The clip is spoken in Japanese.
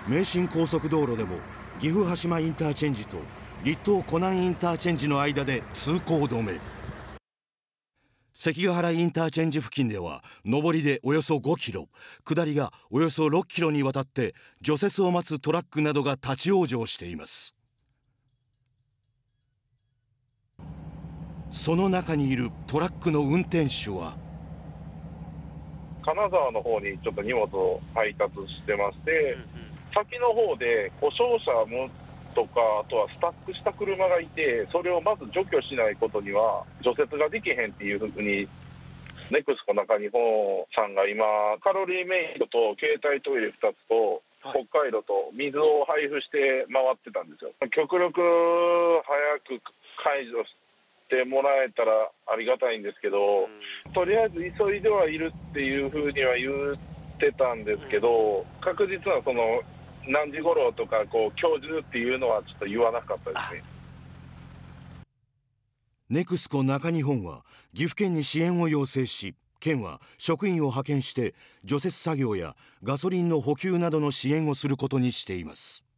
名神高速道路でも岐阜羽島インターチェンジと立東湖南インターチェンジの間で通行止め。関ヶ原インターチェンジ付近では上りでおよそ5キロ、下りがおよそ6キロにわたって除雪を待つトラックなどが立ち往生しています。その中にいるトラックの運転手は、 金沢の方にちょっと荷物を配達してまして、先の方で故障車とか、あとはスタックした車がいて、それをまず除去しないことには除雪ができへんっていうふうに、ネクスコ中日本さんが今、カロリーメイトと携帯トイレ2つと、北海道と水を配布して回ってたんですよ。極力早く解除してもらえたらありがたいんですけど、とりあえず急いではいるっていうふうには言ってたんですけど、確実なその何時頃とか今日中っていうのはちょっと言わなかったですね。 ネクスコ中日本は岐阜県に支援を要請し、県は職員を派遣して除雪作業やガソリンの補給などの支援をすることにしています。